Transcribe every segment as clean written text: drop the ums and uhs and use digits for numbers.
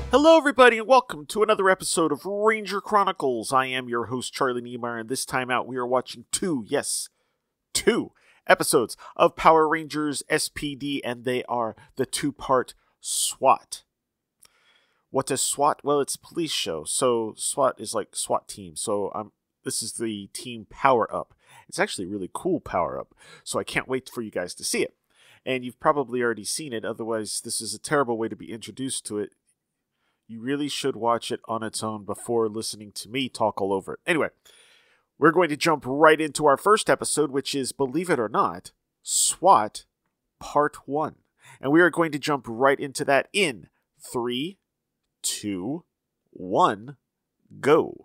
Hello everybody and welcome to another episode of Ranger Chronicles. I am your host Charlie Niemeyer, and this time out we are watching two episodes of Power Rangers SPD, and they are the two-part SWAT. What is SWAT? Well, it's a police show, so SWAT is like SWAT team, so this is the team power-up. It's actually a really cool power-up, so I can't wait for you guys to see it. And you've probably already seen it, otherwise this is a terrible way to be introduced to it. You really should watch it on its own before listening to me talk all over it. Anyway, we're going to jump right into our first episode, which is, believe it or not, SWAT Part 1. And we are going to jump right into that in 3, 2, 1, go.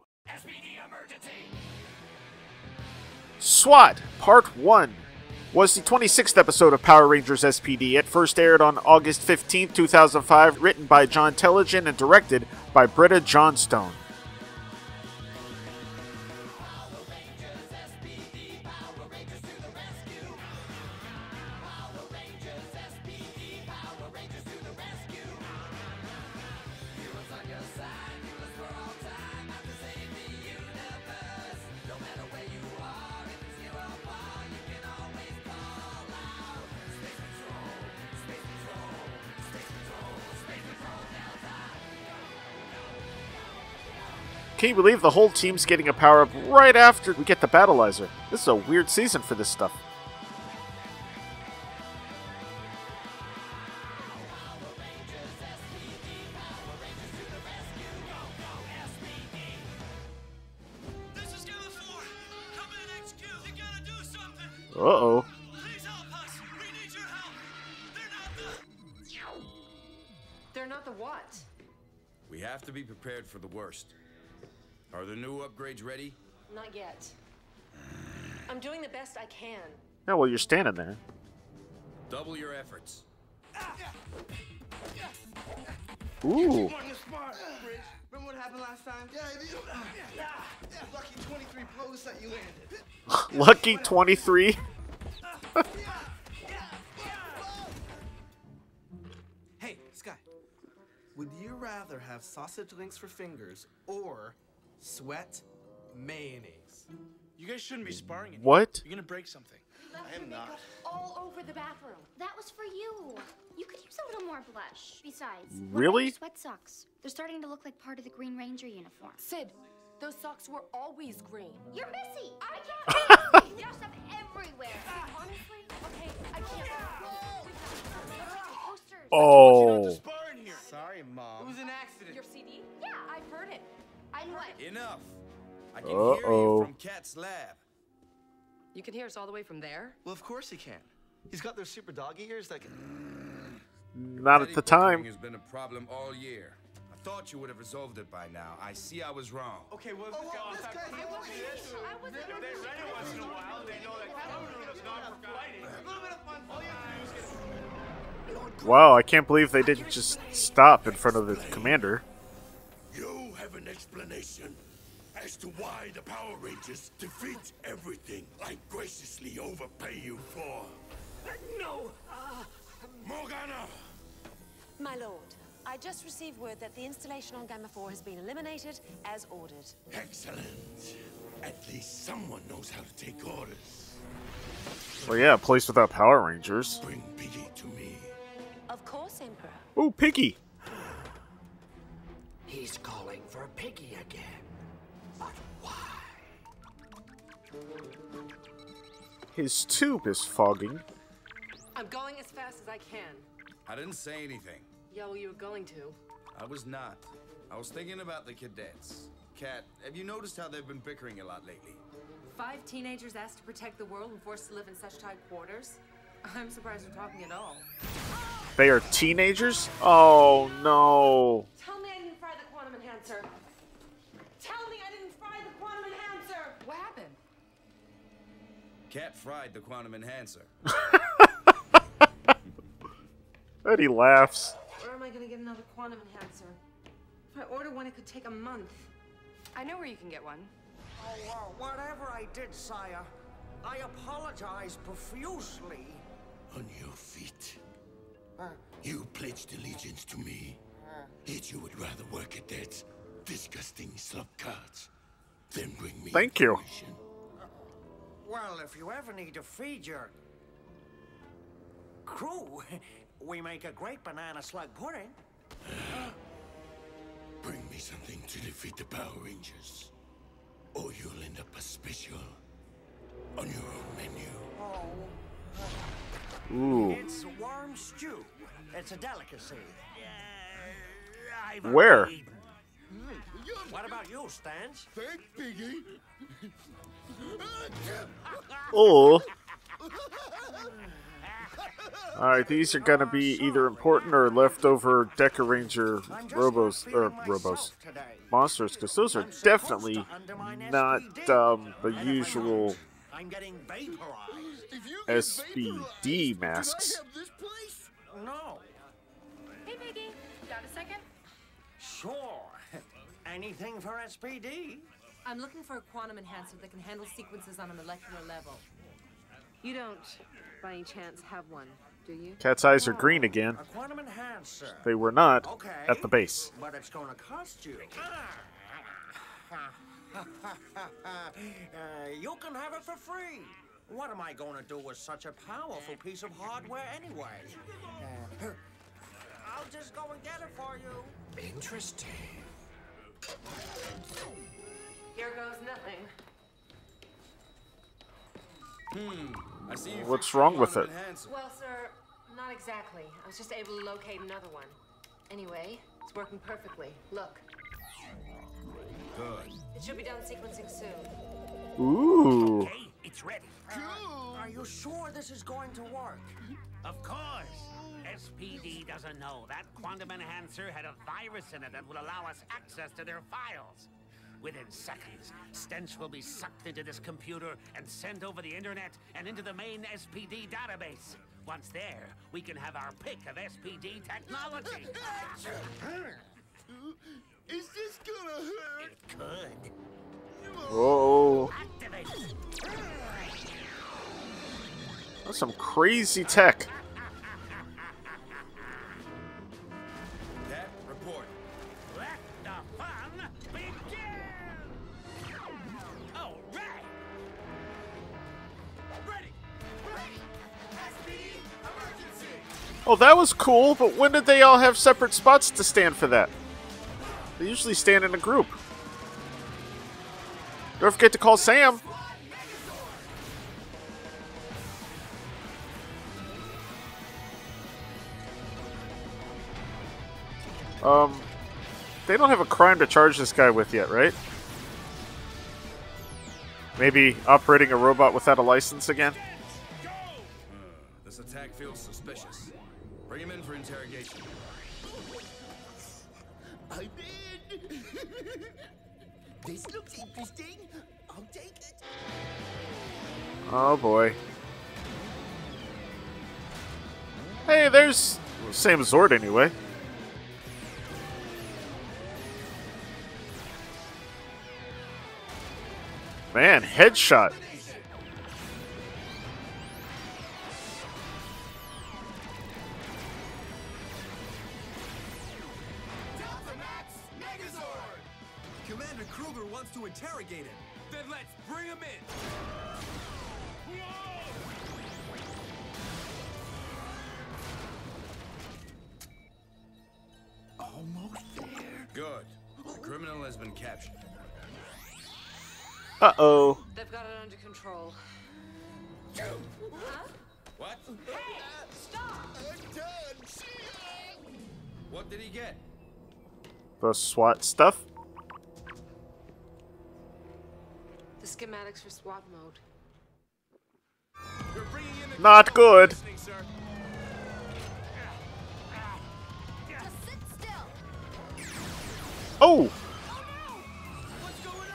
SWAT Part 1 was the 26th episode of Power Rangers SPD. It first aired on August 15, 2005, written by John Tellegen and directed by Britta Johnstone. Can you believe the whole team's getting a power-up right after we get the Battleizer? This is a weird season for this stuff. This is Gamma 4. Come in, HQ. You gotta do something. Uh-oh. Please help us. We need your help. They're not the what? We have to be prepared for the worst. Are the new upgrades ready? Not yet. I'm doing the best I can. Yeah, well, you're standing there. Double your efforts. Ooh. Remember what happened last time? Yeah. Lucky 23 blows that you landed. Lucky 23. Hey, Sky. Would you rather have sausage links for fingers or sweat mayonnaise? You guys shouldn't be sparring anymore. What? You're gonna break something. I am not. All over the bathroom. That was for you. You could use a little more blush. Besides, what about Really? your sweat socks? They're starting to look like part of the Green Ranger uniform. Sid, those socks were always green. You're messy. I can't. There's stuff everywhere. Honestly, okay, I can't. Posters. Oh. Spar in here. Sorry, Mom. It was an accident. Your CD? Yeah. I've heard it. I know it. Enough. I can Uh-oh. hear you from Cat's lab. You can hear us all the way from there? Well, of course he can. He's got those super dog ears that can... Not at the time. Has been a problem all year. I thought you would have resolved it by now. I see I was wrong. Okay, well, this guy on top. I wasn't. Once in a while, they know that Power Room is not for fighting. A little bit of fun. All you have to do is get... Wow, I can't believe they didn't just stop in front of the commander. You have an explanation as to why the Power Rangers defeat everything I graciously overpay you for. No. Morgana! My lord, I just received word that the installation on Gamma 4 has been eliminated as ordered. Excellent. At least someone knows how to take orders. Well, yeah, a place without Power Rangers. Bring Piggy to me. Of course, Emperor. Ooh, Piggy. He's calling for Piggy again. But why? His tube is fogging. I'm going as fast as I can. I didn't say anything. Yeah, well, you were going to. I was not. I was thinking about the cadets. Cat, have you noticed how they've been bickering a lot lately? 5 teenagers asked to protect the world and forced to live in such tight quarters? I'm surprised we're talking at all. They are teenagers? Oh, no. Tell me I didn't fry the quantum enhancer. Tell me I didn't fry the quantum enhancer. What happened? Cat fried the quantum enhancer. And he laughs. Where am I going to get another quantum enhancer? If I order one, it could take a month. I know where you can get one. Oh, whatever I did, sire, I apologize profusely. On your feet. You pledged allegiance to me. Yet you would rather work at that disgusting slop carts than bring me Thank you. information. Well, if you ever need to feed your crew, we make a great banana slug pudding. Bring me something to defeat the Power Rangers, or you'll end up a special on your own menu. Ooh. It's worm stew. It's a delicacy. I've Where? eaten. What about you, Stans? Thanks, Piggy. Oh. Alright, these are gonna be either important or leftover Deca Ranger Robos monsters, because those are definitely not the usual I'm getting vaporized. SPD masks. No. Hey, Piggy. Got a second? Sure. Anything for SPD? I'm looking for a quantum enhancer that can handle sequences on a molecular level. You don't, by any chance, have one, do you? Cat's eyes are green again. A quantum enhancer. They were not Okay. at the base. But it's gonna cost you. You can have it for free. What am I gonna do with such a powerful piece of hardware anyway? I'll just go and get it for you. Interesting. Here goes nothing. I see you. What's fixed wrong your with quantum it? enhancer. Well, sir, not exactly. I was just able to locate another one. Anyway, it's working perfectly. Look. Good. It should be done sequencing soon. Ooh. Hey, it's ready. Are you sure this is going to work? Of course. SPD doesn't know that quantum enhancer had a virus in it that will allow us access to their files. Within seconds, Stench will be sucked into this computer and sent over the internet and into the main SPD database. Once there, we can have our pick of SPD technology. Is this gonna hurt? It could. Whoa. Activate. That's some crazy tech. Cat, report. Let the fun begin! All right! Ready. SPD emergency. Oh, that was cool, but when did they all have separate spots to stand for that? They usually stand in a group. Don't forget to call Sam. They don't have a crime to charge this guy with yet, right? Maybe operating a robot without a license again? This attack feels suspicious. Bring him in for interrogation. I'm in. This looks interesting. I'll take it. Oh boy. Hey, there's... same Zord anyway. Man, headshot. Commander Kruger wants to interrogate him. Then let's bring him in. Almost there. Good. The criminal has been captured. Uh-oh. They've got it under control. What? Hey! Stop! I'm done. See ya. What did he get? The SWAT stuff? The schematics for SWAT mode. You're bringing in the Not good. listening, sir. Just sit still. Oh! What's going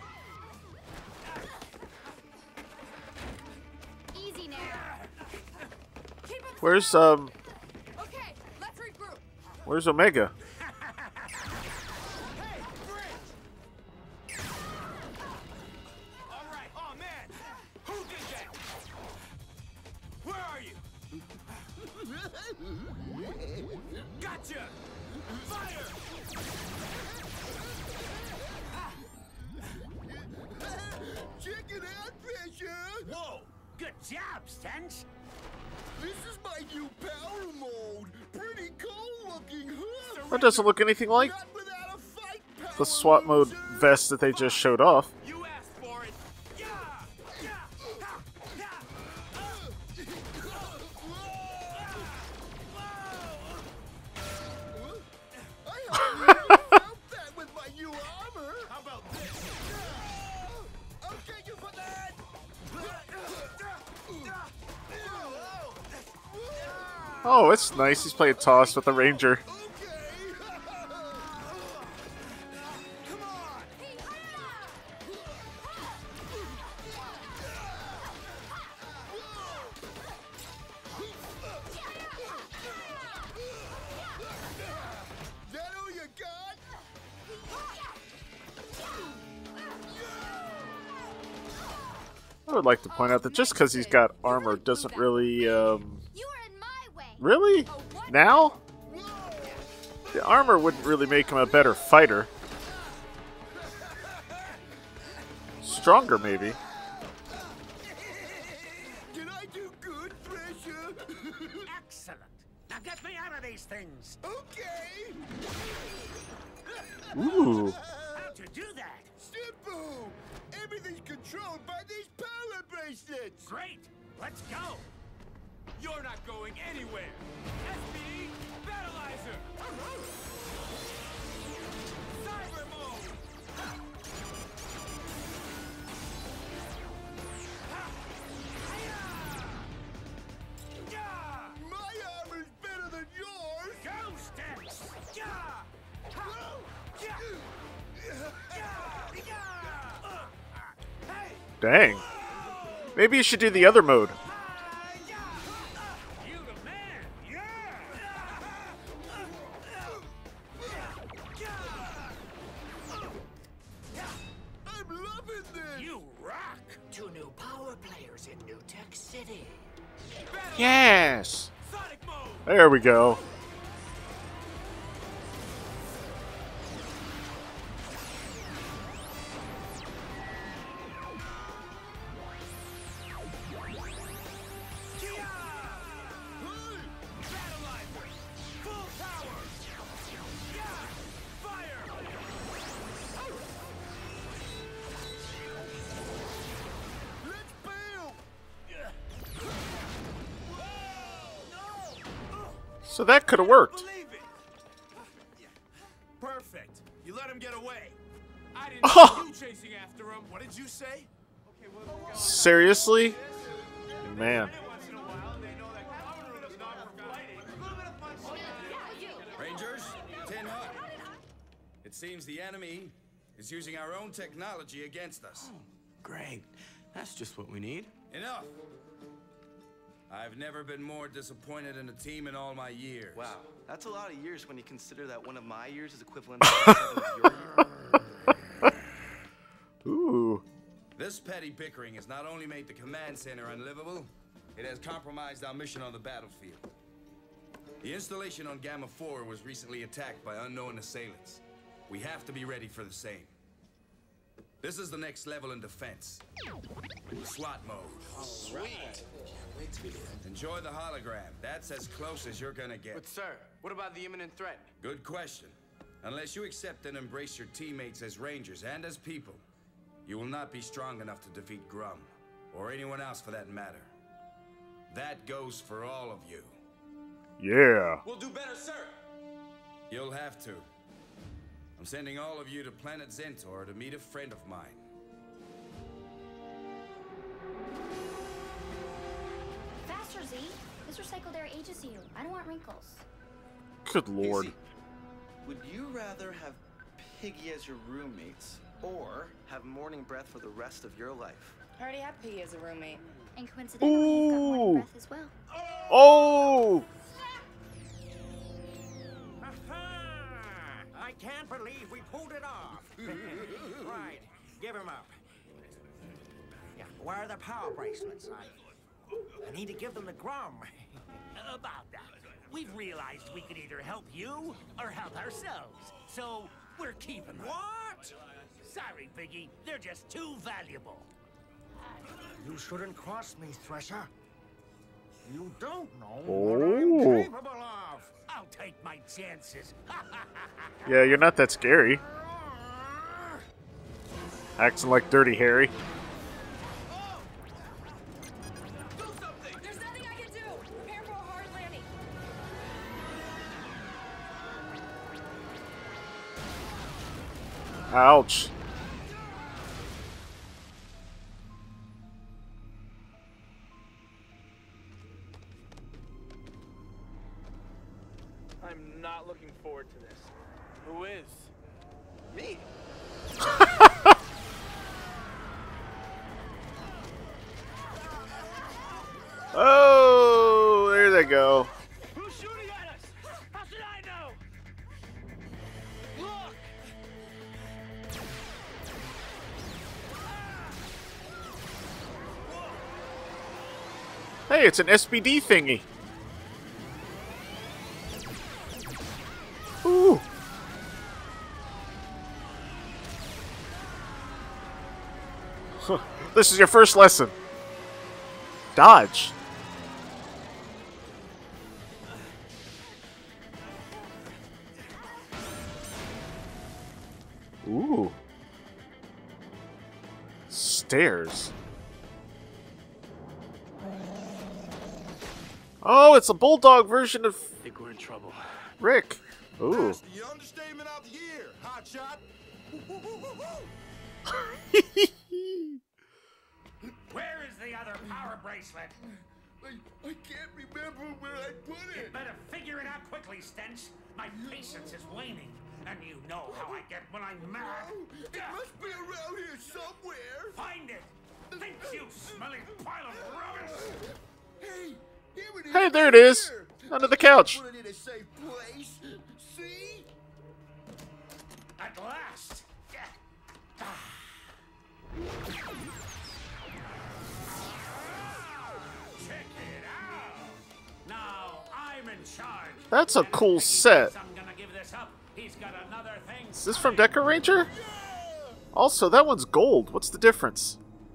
on? Easy now. Where's, Okay, let's regroup. where's Omega? All right. Oh man, who did that? Where are you? Gotcha! Fire! Check it out, Fisher! Whoa! Good job, Stench! This is my new power mode! Pretty cool looking, huh? That doesn't look anything like Not without a fight, Power the SWAT mode Rangers! vest that they just showed off. You asked for it! Yeah! Yeah! Ha! Yeah! I hardly even felt that with my new armor! How about this? I'll take you for that! Oh, it's nice. He's playing toss with the Ranger. Come on! That all you got? I would like to point out that just because he's got armor doesn't really, You were in my way. Really? Now? The armor wouldn't really make him a better fighter. Stronger, maybe. Did I do good, Thresher? Excellent! Now get me out of these things! Okay! Ooh. How'd you do that? Simple! Everything's controlled by these power bracelets! Great! Let's go! You're not going anywhere! SPD, Battleizer! Cyber mode! My armor's better than yours! Go, Stench! Dang. Maybe you should do the other mode. You the man! I'm loving this! You rock! 2 new power players in New Tech City. Yes. Sonic mode! There we go. Battleizer! Full power! Yeah! Fire! Let's bail! So that could have worked. Believe it! Perfect. You let him get away. I didn't Oh. see you chasing after him. What did you say? Seriously? Man. Once in a while, they know that common room is not for fighting. A little bit of fun. Rangers, Tin Hut. It seems the enemy is using our own technology against us. Great. That's just what we need. Enough! I've never been more disappointed in a team in all my years. Wow, that's a lot of years when you consider that one of my years is equivalent to 7 of your years. Ooh. This petty bickering has not only made the command center unlivable, it has compromised our mission on the battlefield. The installation on Gamma 4 was recently attacked by unknown assailants. We have to be ready for the same. This is the next level in defense. SWAT mode. Sweet. Enjoy the hologram. That's as close as you're gonna get. But sir, what about the imminent threat? Good question. Unless you accept and embrace your teammates as Rangers and as people, you will not be strong enough to defeat Grum, or anyone else for that matter. That goes for all of you. Yeah. We'll do better, sir. You'll have to. I'm sending all of you to Planet Zentor to meet a friend of mine. Faster, Z. This recycled air ages you. I don't want wrinkles. Good lord. Easy. Would you rather have Piggy as your roommates or have morning breath for the rest of your life? I already have Piggy as a roommate. And coincidentally, you've got morning Ooh. breath as well. Oh! I can't believe we pulled it off. Right, give him up. Yeah, where are the power bracelets? I need to give them to Grum. About that. we've realized we could either help you or help ourselves. So we're keeping them. What? Sorry, Biggie. They're just too valuable. You shouldn't cross me, Thresher. You don't know what I'm capable of. I'll take my chances. Yeah, you're not that scary. Acting like Dirty Harry. Do something! There's nothing I can do! Prepare for a hard landing. Ouch. I'm not looking forward to this. Who is? Me. Oh, there they go. Who's shooting at us? How should I know? Look! Hey, it's an SPD thingy. Ooh. This is your first lesson. Dodge. Ooh. Stairs. Oh, it's a bulldog version of Think we're in trouble. Rick. Ooh. That's the understatement of the year, hotshot. Where is the other power bracelet? I can't remember where I put You it. better figure it out quickly, Stench. My patience is waning, and you know how I get when I'm mad. It must be around here somewhere. Find it! Think you smelling pile of rubbish! Hey, here it is. Hey, there it is. Here. Under the couch. Put it in a safe place. See? At last! Check it out! Now I'm in charge. That's a cool set. I'm gonna give this up. He's got another thing. Is this from Deca Ranger? Also, that one's gold. What's the difference?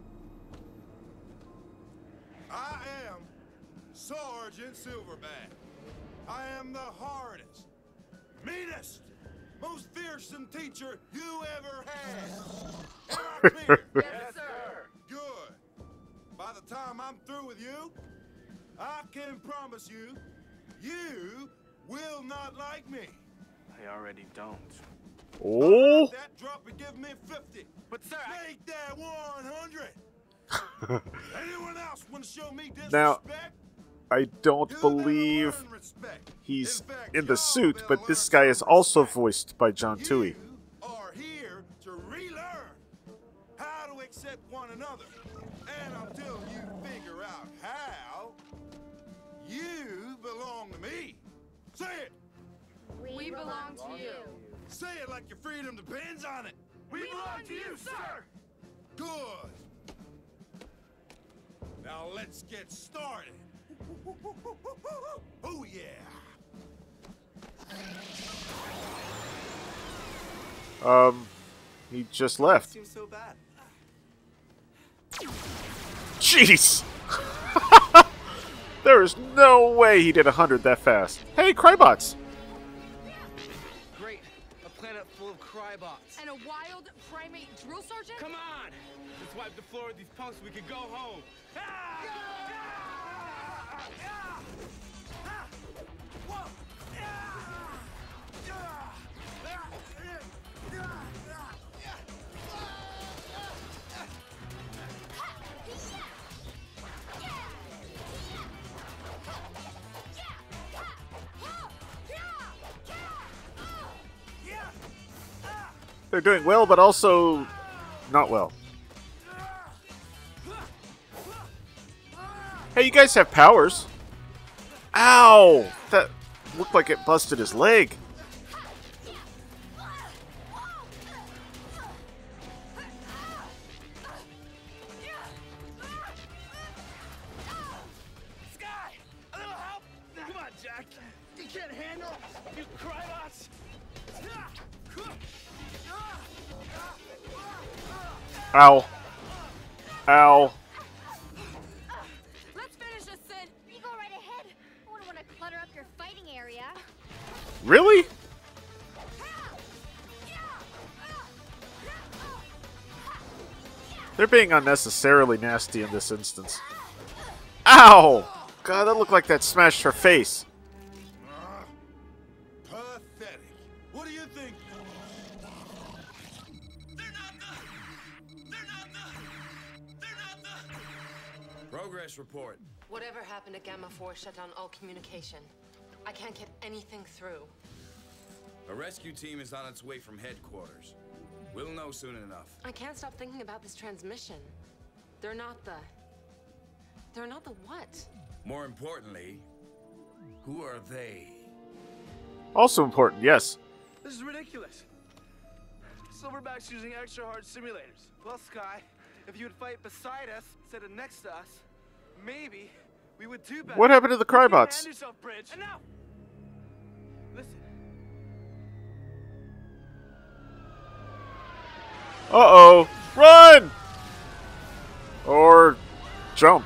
I am Sergeant Silverback. I am the hardest, meanest, most fearsome teacher you ever had. Am I clear? Yes, sir. Good. By the time I'm through with you, I can promise you, you will not like me. I already don't. Oh. That drop and give me 50. But sir, Make that 100. Anyone else want to show me disrespect? Now, I don't You believe better learn respect. he's In fact, in the y'all suit, better but this learn guy is some also respect. voiced by John Tui. You are here to relearn how to accept one another. And until you figure out how, you belong to me. Say it. We belong to you. Say it like your freedom depends on it. We belong to you, sir. Good. Now let's get started. Oh yeah. He just left. Seems so bad. Jeez! There is no way he did 100 that fast. Hey, Crybots! Great. A planet full of crybots. And a wild primate drill sergeant? Come on! Let's wipe the floor with these punks so we can go home. They're doing well, but also not well. Hey, you guys have powers. Ow! That looked like it busted his leg. Sky! A little help! Come on, Jack. You can't handle, you Crybots! Ow. Ow. Let's finish this, Sid. You go right ahead. I wouldn't want to clutter up your fighting area. Really? They're being unnecessarily nasty in this instance. Ow! God, that looked like that smashed her face. Pathetic. What do you think? Progress report. Whatever happened to Gamma 4 shut down all communication. I can't get anything through. A rescue team is on its way from headquarters. We'll know soon enough. I can't stop thinking about this transmission. They're not the what? More importantly, who are they? Also important, yes. This is ridiculous. Silverback's using extra hard simulators. Well, Sky, if you would fight beside us instead of next to us, maybe we would do better. What happened to the Crybots? Hand yourself, Bridge. Enough! Listen. Uh-oh. Run! Or jump.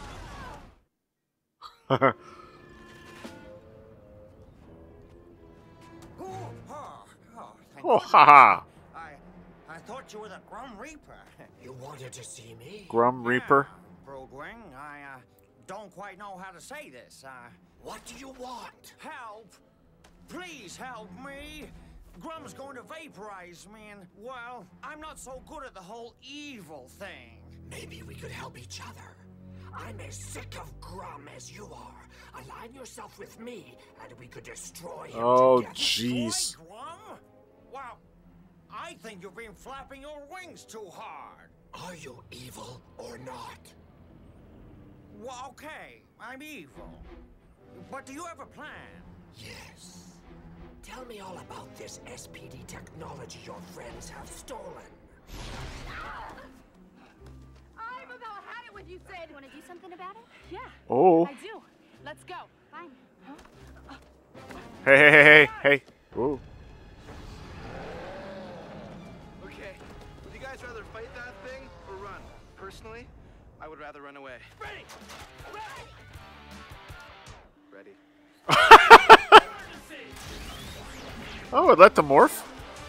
Oh, haha. I thought you were the Grum Reaper. You wanted to see me? Grum Reaper? Brugwing, I don't quite know how to say this. What do you want? Help! Please help me! Grum's going to vaporize me and, well, I'm not so good at the whole evil thing. Maybe we could help each other. I'm as sick of Grum as you are. Align yourself with me, and we could destroy him Oh, together. jeez. Destroy Grum? Well, I think you've been flapping your wings too hard. Are you evil or not? Well, okay, I'm evil. But do you have a plan? Yes. Tell me all about this SPD technology your friends have stolen. I've about had it with you, Sid. Want to do something about it? Yeah. Oh. I do. Let's go. Fine. Huh? Hey, hey, hey, hey, hey. Whoa. Okay, would you guys rather fight that thing or run? Personally, I would rather run away. Ready! Ready. Oh, it let them morph?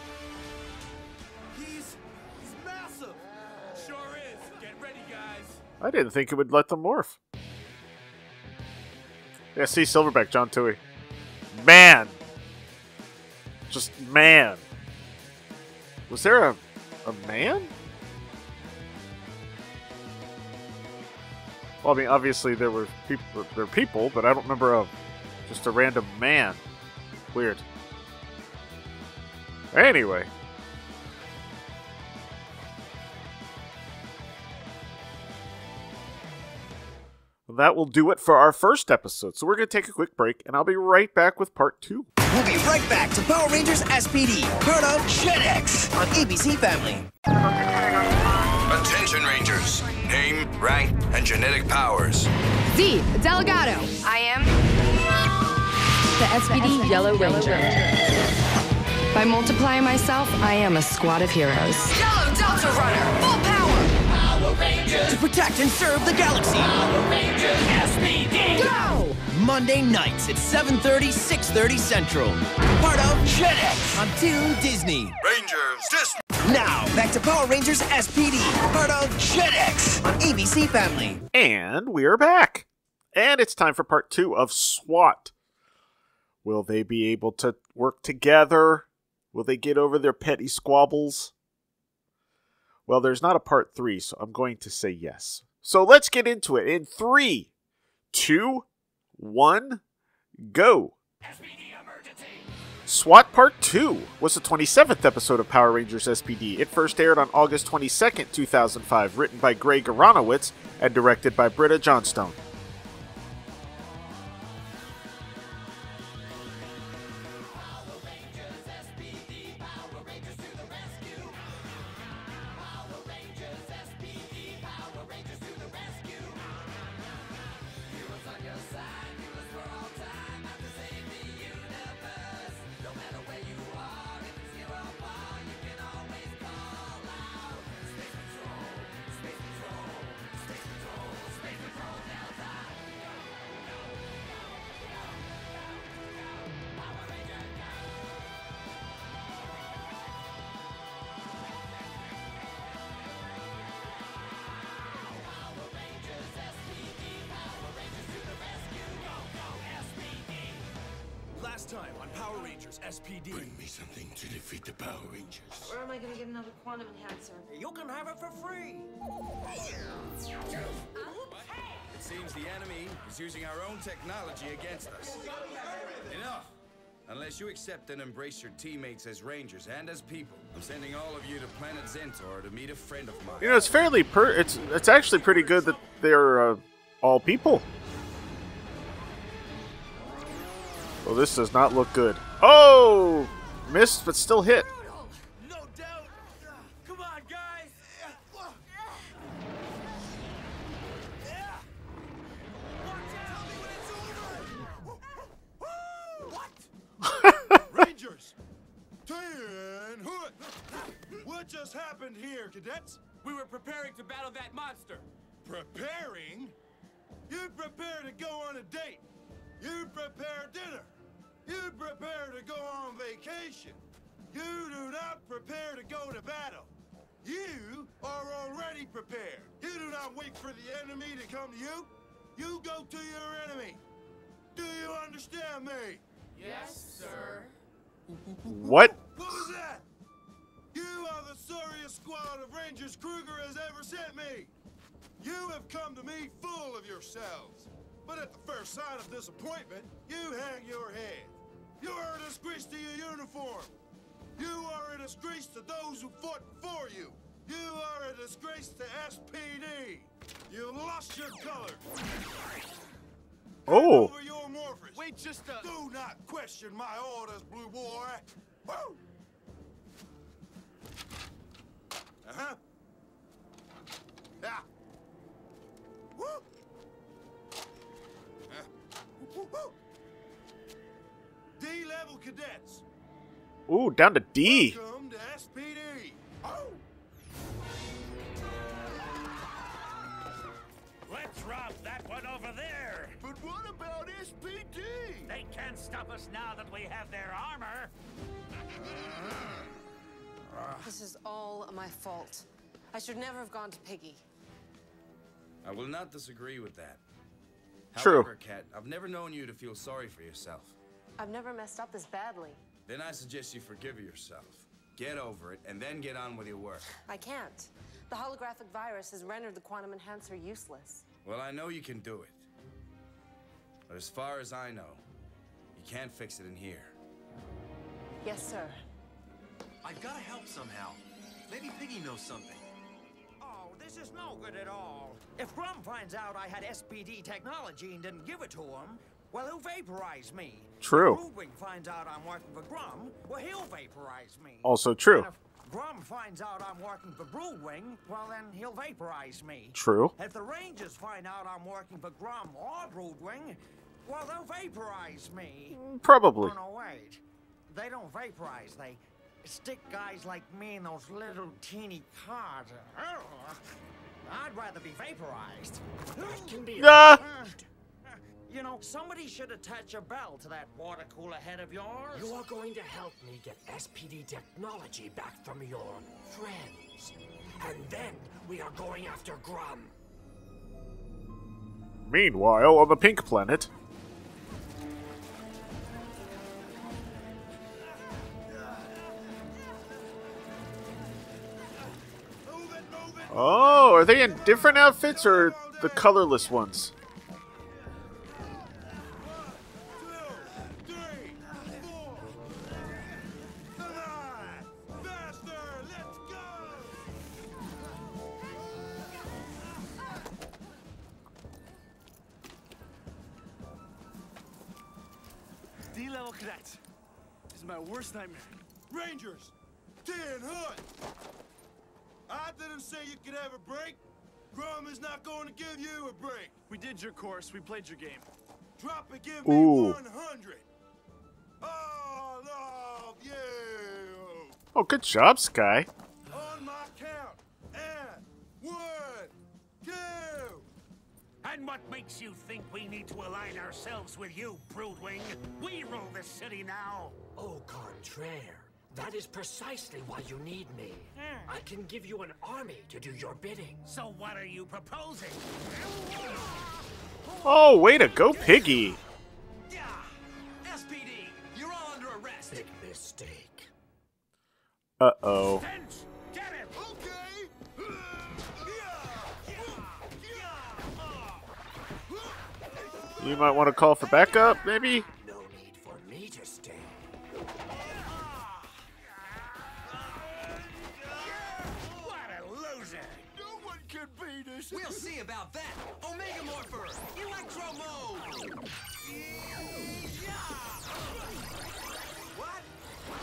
He's massive. Sure is. Get ready, guys. I didn't think it would let them morph. Yeah, see Silverback, John Tui. Man! Just man. Was there a man? Well, I mean, obviously there were people, but I don't remember just a random man. Weird. Anyway. That will do it for our first episode. So we're going to take a quick break, and I'll be right back with part 2. We'll be right back to Power Rangers SPD, part of Jetix on ABC Family. Attention, Rangers. Name, rank, and genetic powers. Z, Delgado. I am The SPD Yellow Ranger. By multiplying myself, I am a squad of heroes. Yellow Delta Runner, full power! Power Rangers! To protect and serve the galaxy! Power Rangers SPD! Go! Monday nights at 7:30, 6:30 Central. Part of Jetix on Toon Disney. Rangers, just Now, back to Power Rangers SPD, part of Jetix on ABC Family. And we are back. And it's time for part 2 of SWAT. Will they be able to work together? Will they get over their petty squabbles? Well, there's not a part 3, so I'm going to say yes. So let's get into it. In 3, 2, 1, go. SWAT Part 2 was the 27th episode of Power Rangers SPD. It first aired on August 22nd, 2005, written by Greg Aronowitz and directed by Britta Johnstone. last time on Power Rangers SPD. Bring me something to defeat the Power Rangers. Where am I gonna get another quantum enhancer? You can have it for free. It seems the enemy is using our own technology against us. Enough! Unless you accept and embrace your teammates as Rangers and as people, I'm sending all of you to Planet Zentor to meet a friend of mine. You know, it's fairly it's actually pretty good that they're all people. Well, this does not look good. Oh! Missed, but still hit. No doubt. Come on, guys. Rangers! 10 Hood! What just happened here, cadets? We were preparing to battle that monster. Preparing? You prepare to go on a date. You prepare dinner. You prepare to go on vacation. You do not prepare to go to battle. You are already prepared. You do not wait for the enemy to come to you. You go to your enemy. Do you understand me? Yes, sir. What? What was that? You are the sorriest squad of Rangers Kruger has ever sent me. You have come to me full of yourselves. But at the first sign of disappointment, you hang your head. You are a disgrace to your uniform. You are a disgrace to those who fought for you. You are a disgrace to SPD. You lost your color. Oh. Over your Morphers. Wait, just Do not question my orders, Blue Boy. Woo! Uh-huh. Yeah. Woo! Woo, woo. D-level cadets. Ooh, down to D. Welcome to SPD. Oh! Let's rob that one over there. But what about SPD? They can't stop us now that we have their armor. This is all my fault. I should never have gone to Piggy. I will not disagree with that. True. However, Kat, I've never known you to feel sorry for yourself. I've never messed up this badly. Then I suggest you forgive yourself. Get over it, and then get on with your work. I can't. The holographic virus has rendered the quantum enhancer useless. Well, I know you can do it. But as far as I know, you can't fix it in here. Yes, sir. I've got to help somehow. Maybe Piggy knows something. Oh, this is no good at all. If Grum finds out I had SPD technology and didn't give it to him, well, he'll vaporize me. True. If Broodwing finds out I'm working for Grum, well, he'll vaporize me. Also true. And if Grum finds out I'm working for Broodwing, well, then he'll vaporize me. True. If the Rangers find out I'm working for Grum or Broodwing, well, they'll vaporize me. Probably. Oh, no, wait. They don't vaporize. They stick guys like me in those little teeny cards. I'd rather be vaporized. That can be Ah! You know, somebody should attach a bell to that water cooler head of yours. You are going to help me get SPD technology back from your friends. And then we are going after Grum. Meanwhile, on the Pink Planet. Oh, are they in different outfits or the colorless ones? D-level cadets. This is my worst nightmare. Rangers, 10 Hood. I didn't say you could have a break. Grum is not going to give you a break. We did your course. We played your game. Drop and give me Ooh. 100. I love you. Oh, good job, Sky. On my count. And 1, 2. And what makes you think we need to align ourselves with you, Broodwing? We rule this city now. Au contraire. That is precisely why you need me. I can give you an army to do your bidding. So what are you proposing? Oh, way to go, Piggy. SPD, Uh-oh. You might want to call for backup, maybe? No need for me to stay. What a loser! No one can beat us. We'll see about that. Omega Morpher, Electro Mode. What?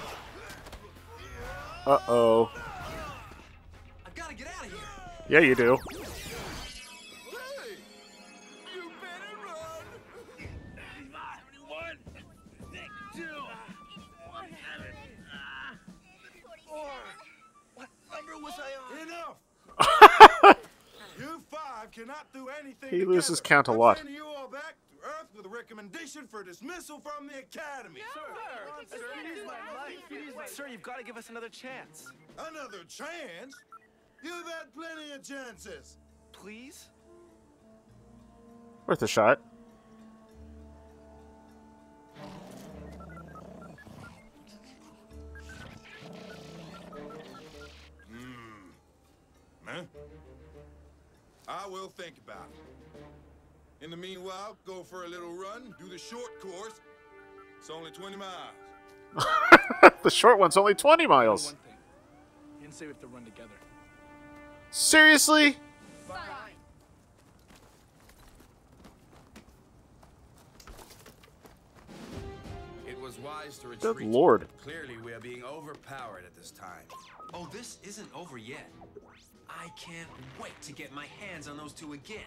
Uh-oh. I've got to get out of here. Yeah, you do. You five cannot do anything. He loses together. count a I'm lot. sending you all back to Earth with a recommendation for dismissal from the Academy. Sir, you've got to give us another chance. Another chance? You've had plenty of chances. Please? Worth a shot. Huh? I will think about it. In the meanwhile, go for a little run, do the short course. It's only 20 miles. The short one's only 20 miles. One thing. You didn't say we have to run together. Seriously? Fine. It was wise to retreat. Good lord. Clearly, we are being overpowered at this time. Oh, this isn't over yet. I can't wait to get my hands on those two again.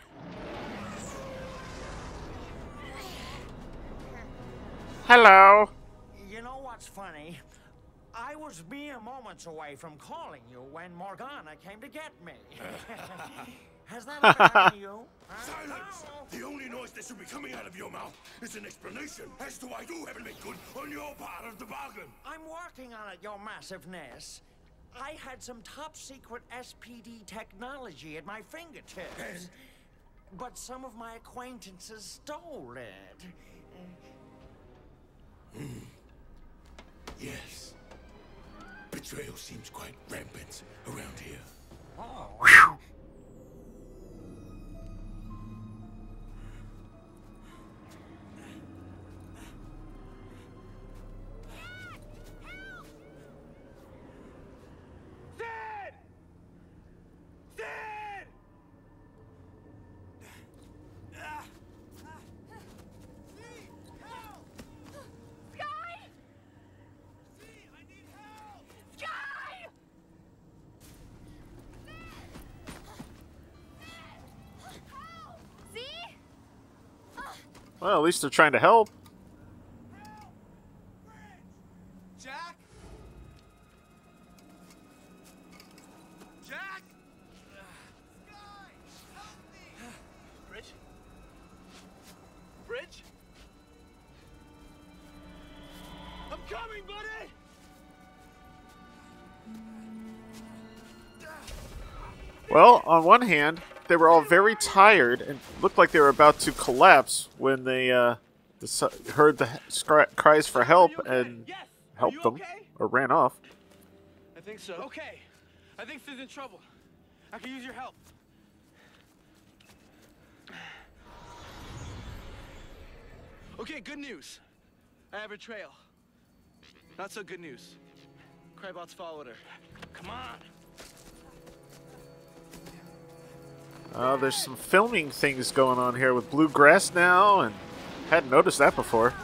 Hello. You know what's funny? I was mere moments away from calling you when Morgana came to get me. Has that ever happened to you? Silence! The only noise that should be coming out of your mouth is an explanation as to why you haven't made good on your part of the bargain. I'm working on it, your massiveness. I had some top-secret SPD technology at my fingertips. But some of my acquaintances stole it. Yes. Betrayal seems quite rampant around here. Oh. Whew. Well, at least they're trying to help. Jack? Jack? Bridge? Bridge? I'm coming, buddy! Well, on one hand, they were all very tired and looked like they were about to collapse when they heard the cries for help and helped them, or ran off. I think so. Okay. I think Sid's in trouble. I can use your help. Okay, good news. I have her trail. Not so good news. Crybot's followed her. Come on. There's some filming things going on here with bluegrass now, and hadn't noticed that before.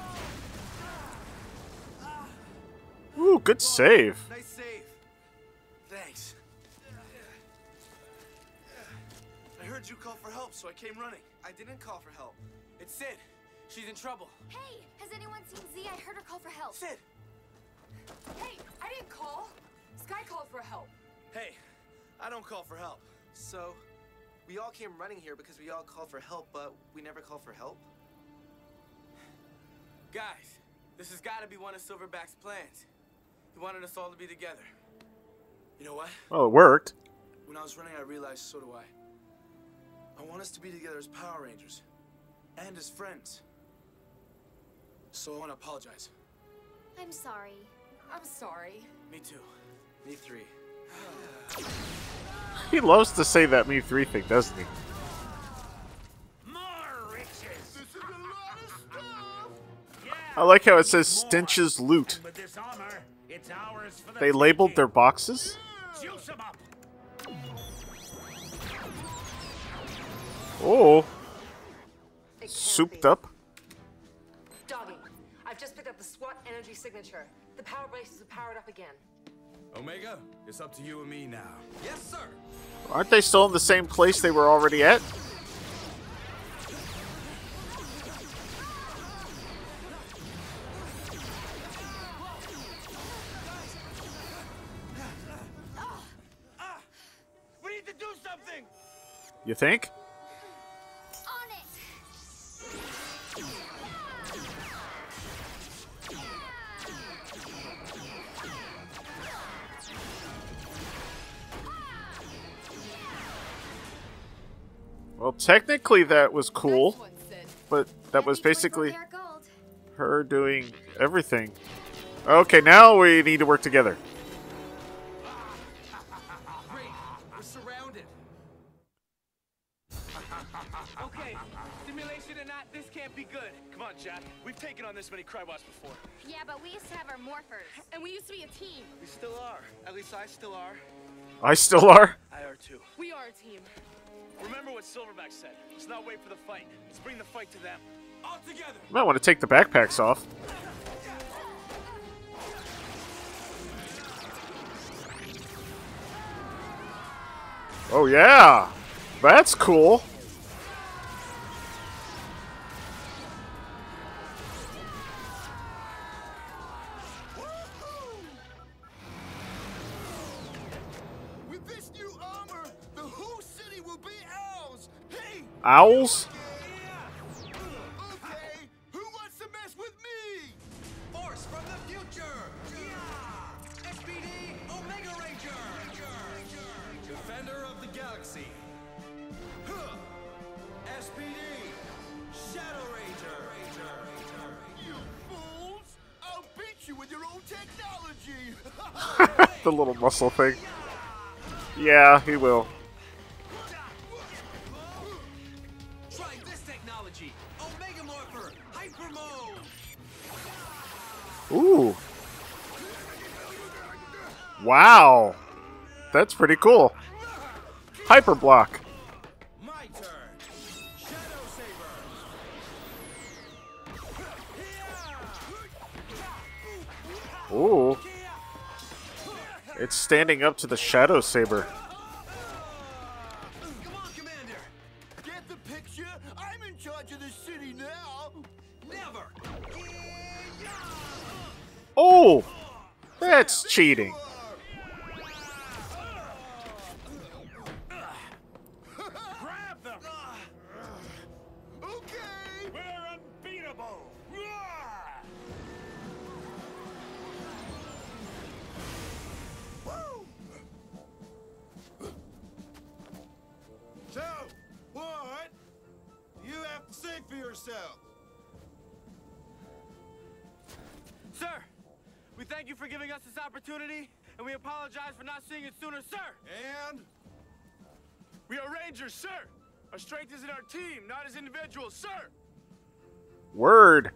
Ooh, good save. Nice save. Thanks. I heard you call for help, so I came running. I didn't call for help. It's Sid. She's in trouble. Hey, has anyone seen Z? I heard her call for help. Sid! Hey, I didn't call. Sky called for help. Hey, I don't call for help. So, we all came running here because we all called for help, but we never called for help? Guys, this has got to be one of Silverback's plans. He wanted us all to be together. You know what? Well, it worked. When I was running, I realized so do I. I want us to be together as Power Rangers. And as friends. So I want to apologize. I'm sorry. I'm sorry. Me too. Me three. He loves to say that me 3 thing, doesn't he? I like how it says Stench's loot. They labeled their boxes? Oh. Souped up. Doggy, I've just picked up the SWAT energy signature. The power braces are powered up again. Omega, it's up to you and me now. Yes, sir. Aren't they still in the same place they were already at? We need to do something! You think? On it! Well, technically that was cool, but that was basically her doing everything. Okay, now we need to work together. We're surrounded. Okay, simulation or not, this can't be good. Come on, Jack. We've taken on this many Crybots before. Yeah, but we used to have our morphers. And we used to be a team. We still are. At least I still are. I still are? I are too. We are a team. Remember what Silverback said. Let's not wait for the fight. Let's bring the fight to them. All together. You might want to take the backpacks off. Oh yeah! That's cool! With this new armor, the whole city will be ours. Hey! Owls? Okay, who wants to mess with me? Force from the future! SPD Omega Ranger! Defender of the Galaxy! SPD Shadow Ranger! You fools! I'll beat you with your own technology! The little muscle thing. Yeah, he will. Try this technology! Omega Morpher! Hyper Mode! Ooh. Wow. That's pretty cool. Hyper block. My turn! Shadow Saber! Ooh. It's standing up to the Shadow Saber. Come on, Commander! Get the picture? I'm in charge of the city now! Never! Oh! That's cheating. Grab them! Okay! We're unbeatable! So, what do you have to say for yourself? Sir, we thank you for giving us this opportunity, and we apologize for not seeing it sooner, sir! And? We are Rangers, sir! Our strength is in our team, not as individuals, sir! Word.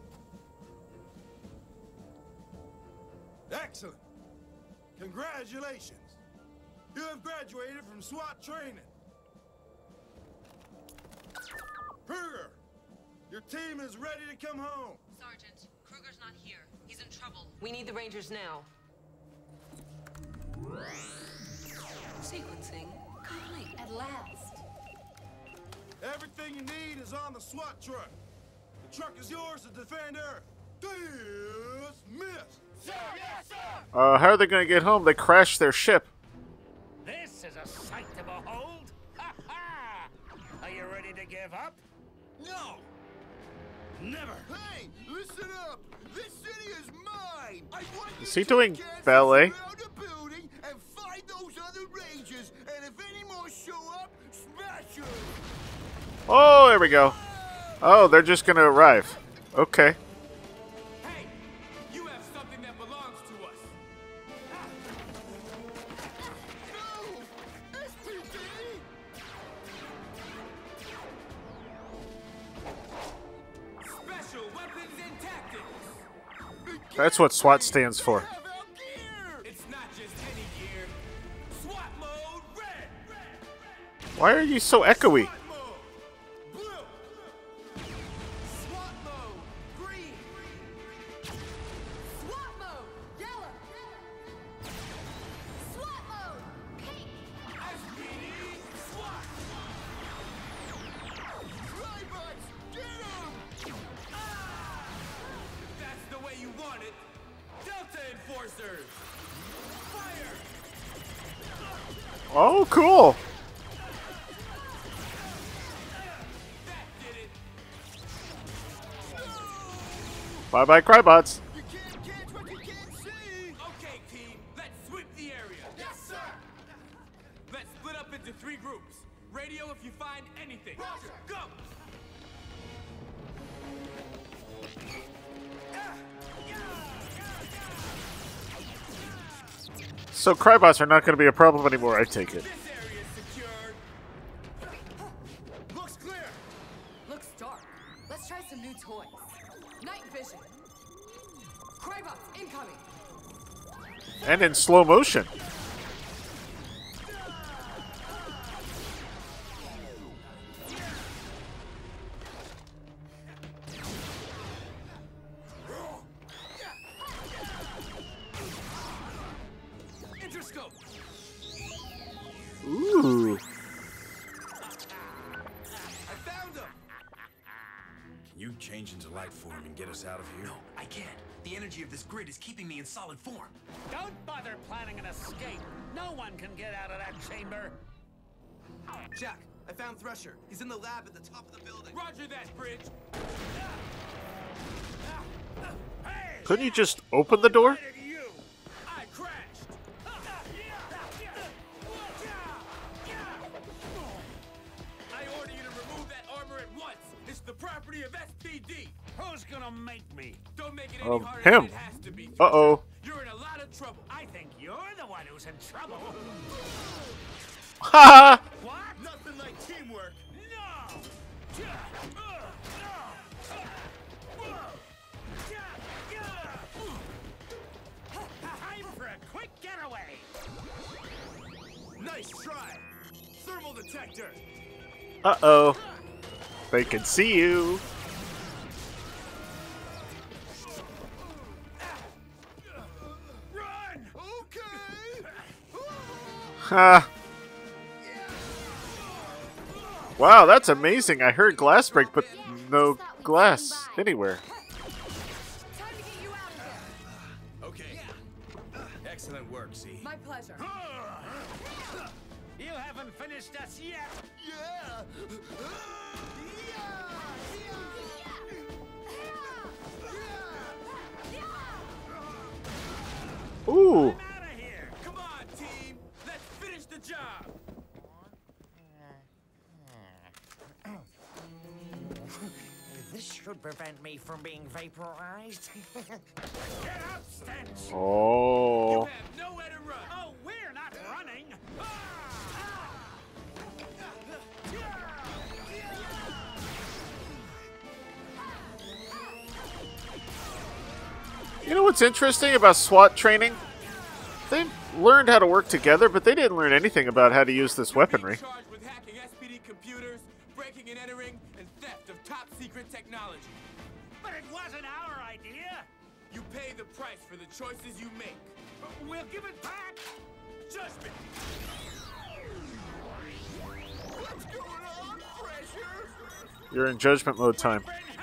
Excellent. Congratulations. You have graduated from SWAT training. Kruger, your team is ready to come home. Sergeant, Kruger's not here. He's in trouble. We need the Rangers now. Sequencing complete. At last. Everything you need is on the SWAT truck. The truck is yours to defend Earth. Dismissed. Sir, yes, sir! How are they going to get home? They crashed their ship. This is a sight to behold. Ha ha! Are you ready to give up? No! Never! Hey, listen up! This city is mine! I want you Is he to doing cancel ballet? around the building and find those other Rangers, and if any more show up, smash them! Oh, there we go. Oh, they're just going to arrive. Okay. Hey, you have something that belongs to us. That's what SWAT stands for. It's not just any gear. SWAT mode red. Why are you so echoey? SWAT mode green. SWAT mode yellow. SWAT mode pink. SPD SWAT. Rybots, get him! That's the way you want it. Delta Enforcers. Fire. Oh, cool. Bye-bye, Crybots. You can't catch what you can't see. Okay, team. Let's sweep the area. Yes, sir. Let's split up into 3 groups. Radio if you find anything. Roger. Go. So Crybots are not going to be a problem anymore, I take it. This area is secured. Looks clear. Looks dark. Let's try some new toys. Night vision. Crybots incoming. And in slow motion. Interscope. Ooh. I found him. Can you change into light form and get us out of here? No, I can't. The energy of this grid is keeping me in solid form. Don't bother planning an escape. No one can get out of that chamber. Jack, I found Thresher. He's in the lab at the top of the building. Roger that, Bridge. Couldn't you just open the door? I crashed. I order you to remove that armor at once. It's the property of SPD. Who's gonna make me? Don't make it any harder him. than it has to be. Uh-oh. You're in a lot of trouble. I think you're the one who's in trouble. Ha! What? Nothing like teamwork. No! Time for a quick getaway. Nice try. Thermal detector. Uh-oh. They can see you. Run. Okay. Ha. Wow, that's amazing. I heard glass break, but no glass anywhere. Okay. Excellent work, Z. My pleasure. You haven't finished us yet. Yeah. Ooh. Out of here. Come on, team. Let's finish the job. This should prevent me from being vaporized. Get up, Stench. Oh. You have nowhere to run. Oh, we're not running. You know what's interesting about SWAT training? They learned how to work together, but they didn't learn anything about how to use this weaponry. Charged with hacking SPD computers, breaking and entering, and theft of top secret technology. But it wasn't our idea. You pay the price for the choices you make. We'll give it back. Judgment. What's going on, Thresher? You're in judgment mode time.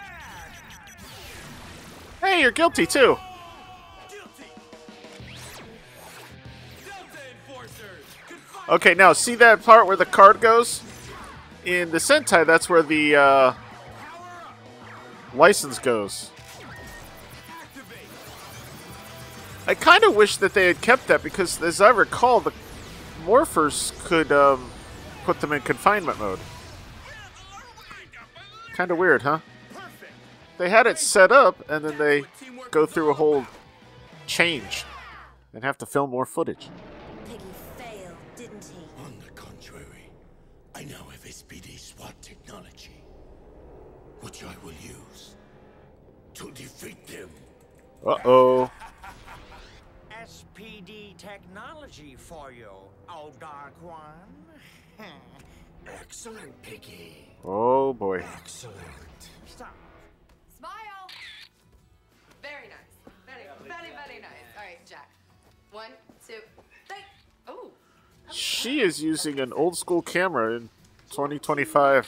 Hey, you're guilty too. Okay, now see that part where the card goes? In the Sentai, that's where the license goes. I kind of wish that they had kept that because, as I recall, the morphers could put them in confinement mode. Kind of weird, huh? They had it set up, and then they go through a whole change and have to film more footage. Piggy failed, didn't he? On the contrary, I now have SPD SWAT technology, which I will use. to defeat them. Uh-oh. SPD technology for you, oh Dark One. Excellent, Piggy. Oh boy. Excellent. Stop. Smile. Very nice. Very nice. All right, Jack. 1, 2, 3. Oh. She is using an old school camera in 2025.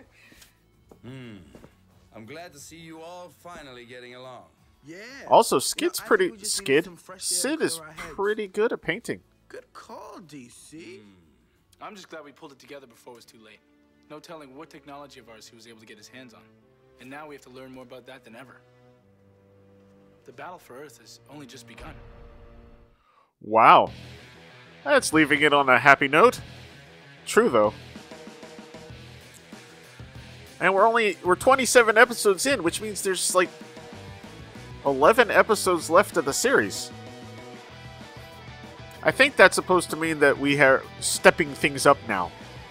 I'm glad to see you all finally getting along. Yeah. Also, Sid is our heads. pretty good at painting. Good call, DC. I'm just glad we pulled it together before it was too late. No telling what technology of ours he was able to get his hands on. And now we have to learn more about that than ever. The battle for Earth has only just begun. Wow. That's leaving it on a happy note. True, though. And we're 27 episodes in, which means there's like 11 episodes left of the series. I think that's supposed to mean that we are stepping things up now.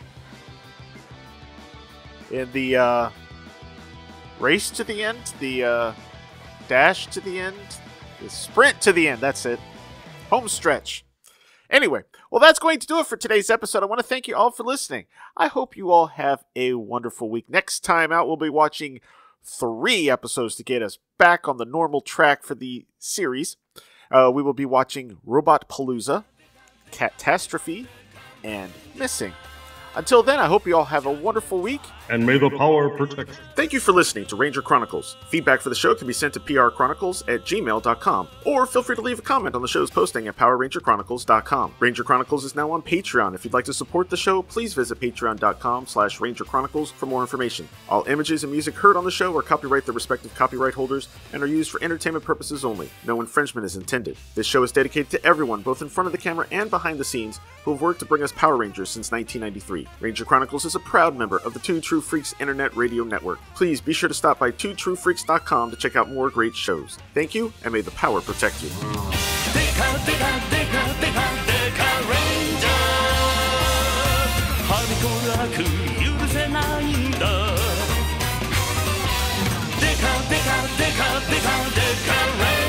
In the race to the end, the dash to the end, the sprint to the end, that's it. Home stretch. Anyway, well, that's going to do it for today's episode. I want to thank you all for listening. I hope you all have a wonderful week. Next time out, we'll be watching 3 episodes to get us back on the normal track for the series. We will be watching Robot Palooza, Catastrophe, and Missing. Until then, I hope you all have a wonderful week. And may the power protect you. Thank you for listening to Ranger Chronicles. Feedback for the show can be sent to prchronicles@gmail.com, or feel free to leave a comment on the show's posting at powerrangerchronicles.com. Ranger Chronicles is now on Patreon. If you'd like to support the show, please visit patreon.com/Ranger Chronicles for more information. All images and music heard on the show are copyright their respective copyright holders and are used for entertainment purposes only. No infringement is intended. This show is dedicated to everyone, both in front of the camera and behind the scenes, who have worked to bring us Power Rangers since 1993. Ranger Chronicles is a proud member of the Two True Freaks Internet Radio Network. Please be sure to stop by twotruefreaks.com to check out more great shows. Thank you, and may the power protect you. Ranger